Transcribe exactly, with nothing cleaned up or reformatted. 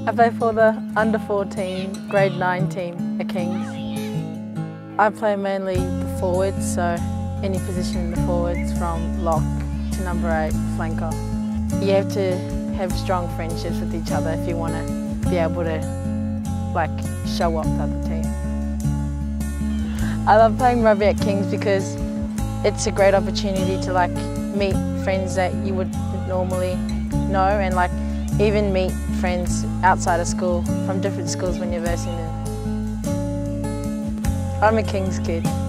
I play for the under fourteen, grade nine team at Kings. I play mainly the forwards, so any position in the forwards from lock to number eight, flanker. You have to have strong friendships with each other if you want to be able to like show off the other team. I love playing rugby at Kings because it's a great opportunity to like meet friends that you would normally know and like even meet friends outside of school from different schools when you're versing them. I'm a Kings kid.